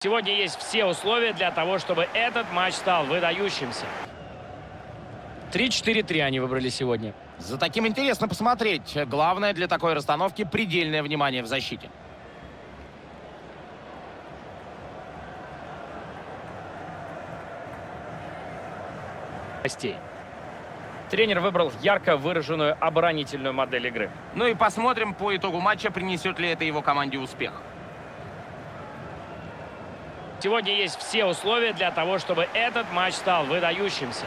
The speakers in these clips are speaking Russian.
Сегодня есть все условия для того, чтобы этот матч стал выдающимся. 3-4-3 они выбрали сегодня. За таким интересно посмотреть. Главное для такой расстановки — предельное внимание в защите. Тренер выбрал ярко выраженную оборонительную модель игры. Ну и посмотрим по итогу матча, принесет ли это его команде успех. Сегодня есть все условия для того, чтобы этот матч стал выдающимся.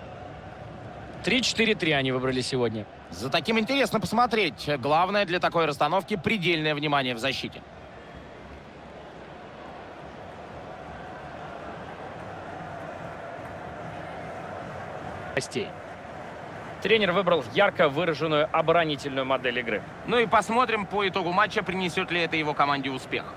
3-4-3 они выбрали сегодня. За таким интересно посмотреть. Главное для такой расстановки — предельное внимание в защите. Тренер выбрал ярко выраженную оборонительную модель игры. Ну и посмотрим по итогу матча, принесет ли это его команде успех.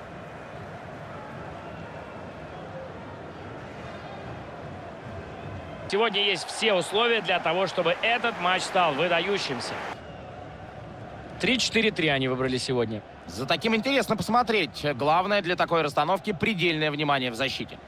Сегодня есть все условия для того, чтобы этот матч стал выдающимся. 3-4-3 они выбрали сегодня. За таким интересно посмотреть. Главное для такой расстановки — предельное внимание в защите.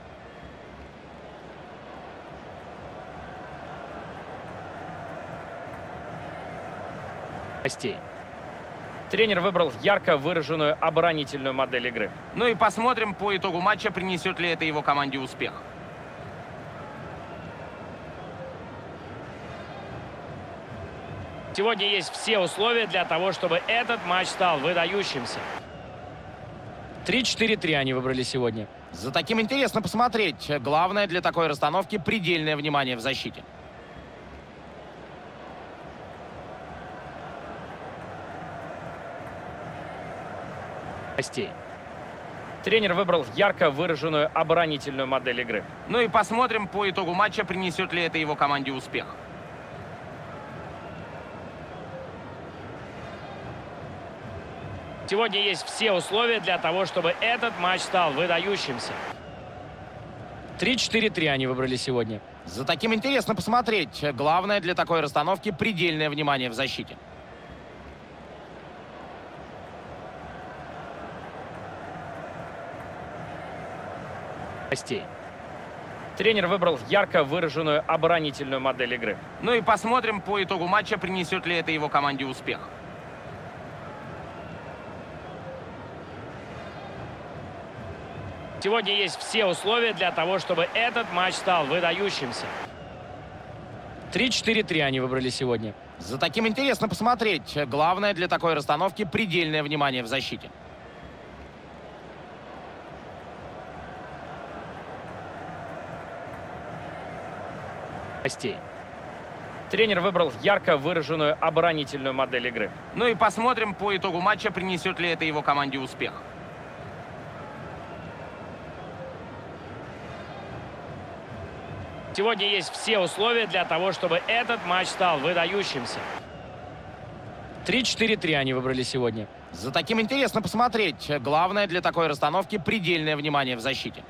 Тренер выбрал ярко выраженную оборонительную модель игры. Ну и посмотрим по итогу матча, принесет ли это его команде успех. Сегодня есть все условия для того, чтобы этот матч стал выдающимся. 3-4-3 они выбрали сегодня. За таким интересно посмотреть. Главное для такой расстановки — предельное внимание в защите. Тренер выбрал ярко выраженную оборонительную модель игры. Ну и посмотрим по итогу матча, принесет ли это его команде успех. Сегодня есть все условия для того, чтобы этот матч стал выдающимся. 3-4-3 они выбрали сегодня. За таким интересно посмотреть. Главное для такой расстановки — предельное внимание в защите. Тренер выбрал ярко выраженную оборонительную модель игры. Ну и посмотрим по итогу матча, принесет ли это его команде успех. Сегодня есть все условия для того, чтобы этот матч стал выдающимся. 3-4-3 они выбрали сегодня. За таким интересно посмотреть. Главное для такой расстановки — предельное внимание в защите. Тренер выбрал ярко выраженную оборонительную модель игры. Ну и посмотрим по итогу матча, принесет ли это его команде успех. Сегодня есть все условия для того, чтобы этот матч стал выдающимся. 3-4-3 они выбрали сегодня. За таким интересно посмотреть. Главное для такой расстановки — предельное внимание в защите.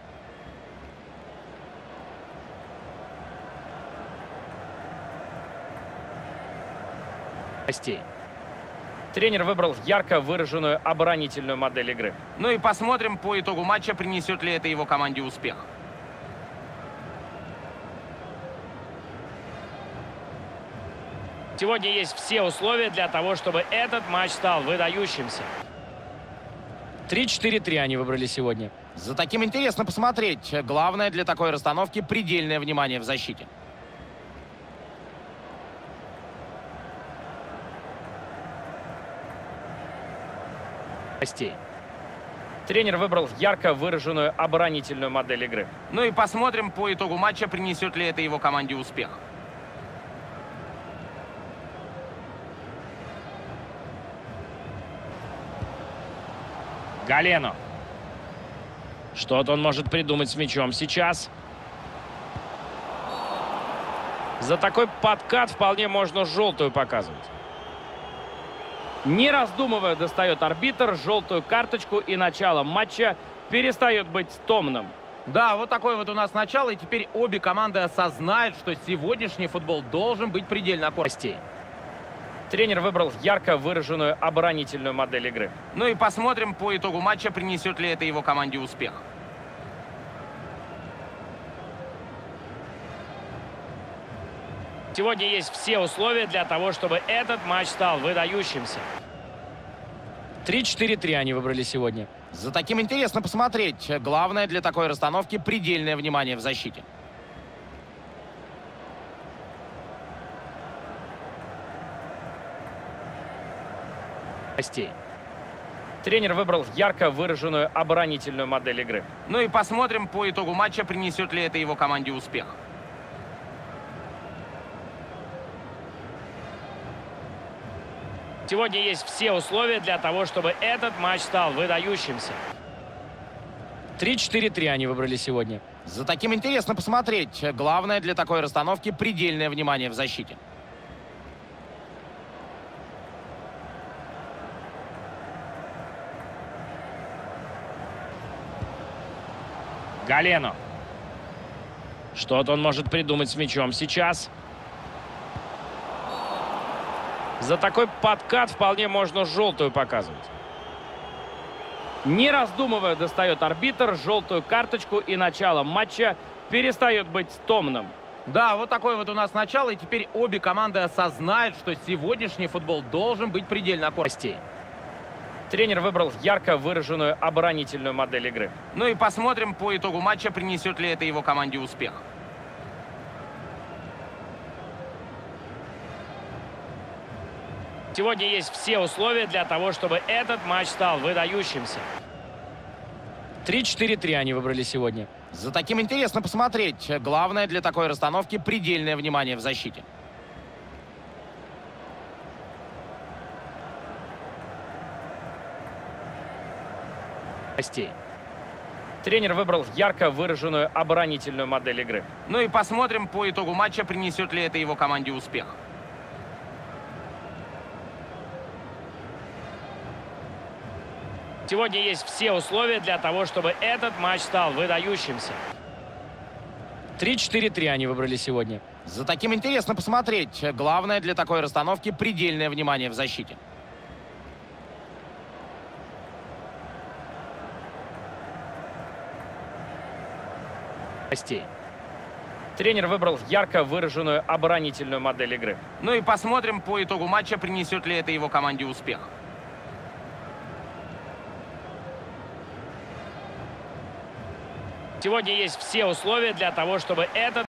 Тренер выбрал ярко выраженную оборонительную модель игры. Ну и посмотрим по итогу матча, принесет ли это его команде успех. Сегодня есть все условия для того, чтобы этот матч стал выдающимся. 3-4-3 они выбрали сегодня. За таким интересно посмотреть. Главное для такой расстановки — предельное внимание в защите. Тренер выбрал ярко выраженную оборонительную модель игры. Ну и посмотрим по итогу матча, принесет ли это его команде успех. Галено. Что-то он может придумать с мячом сейчас. За такой подкат вполне можно желтую показывать. Не раздумывая, достает арбитр желтую карточку, и начало матча перестает быть томным. Да, вот такое вот у нас начало, и теперь обе команды осознают, что сегодняшний футбол должен быть предельно аккуратным. Тренер выбрал ярко выраженную оборонительную модель игры. Ну и посмотрим по итогу матча, принесет ли это его команде успех. Сегодня есть все условия для того, чтобы этот матч стал выдающимся. 3-4-3 они выбрали сегодня. За таким интересно посмотреть. Главное для такой расстановки предельное внимание в защите. Тренер выбрал ярко выраженную оборонительную модель игры. Ну и посмотрим по итогу матча, принесет ли это его команде успех. Сегодня есть все условия для того, чтобы этот матч стал выдающимся. 3-4-3 они выбрали сегодня. За таким интересно посмотреть. Главное для такой расстановки предельное внимание в защите. Галено. Что-то он может придумать с мячом сейчас. За такой подкат вполне можно желтую показывать. Не раздумывая, достает арбитр желтую карточку, и начало матча перестает быть томным. Да, вот такое вот у нас начало, и теперь обе команды осознают, что сегодняшний футбол должен быть предельно аккуратным. Тренер выбрал ярко выраженную оборонительную модель игры. Ну и посмотрим по итогу матча, принесет ли это его команде успех. Сегодня есть все условия для того, чтобы этот матч стал выдающимся. 3-4-3 они выбрали сегодня. За таким интересно посмотреть. Главное для такой расстановки предельное внимание в защите. Тренер выбрал ярко выраженную оборонительную модель игры. Ну и посмотрим по итогу матча, принесет ли это его команде успех. Сегодня есть все условия для того, чтобы этот матч стал выдающимся. 3-4-3 они выбрали сегодня. За таким интересно посмотреть. Главное для такой расстановки предельное внимание в защите. Тренер выбрал ярко выраженную оборонительную модель игры. Ну и посмотрим по итогу матча, принесет ли это его команде успех. Сегодня есть все условия для того, чтобы этот